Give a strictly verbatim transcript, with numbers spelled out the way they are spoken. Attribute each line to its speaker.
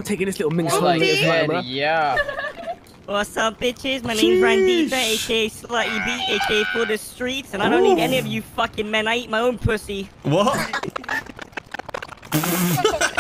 Speaker 1: taking this little minx
Speaker 2: Oh,
Speaker 1: home
Speaker 2: like,
Speaker 1: as well, bro.
Speaker 2: yeah.
Speaker 3: What's up, bitches? My name's Randita, aka Slutty B, aka For the Streets, and I don't
Speaker 4: Ooh.
Speaker 3: need any of you fucking men. I eat my own pussy.
Speaker 4: What?